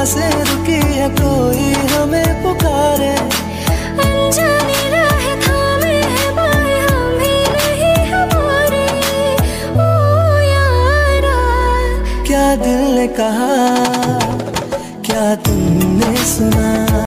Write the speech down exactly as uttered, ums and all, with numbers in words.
सांसें रुकी है, कोई हमें पुकारे। अनजानी राह थामे है बाएं, हम ही नहीं हमारे। ओ यारा, क्या दिल ने कहा, क्या तुमने सुना?